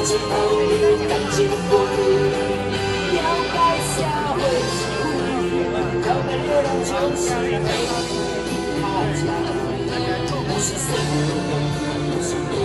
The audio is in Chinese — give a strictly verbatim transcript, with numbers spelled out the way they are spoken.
情有你，感情不离，了解社会是非，了解热闹就是美，他家不是谁，不是你。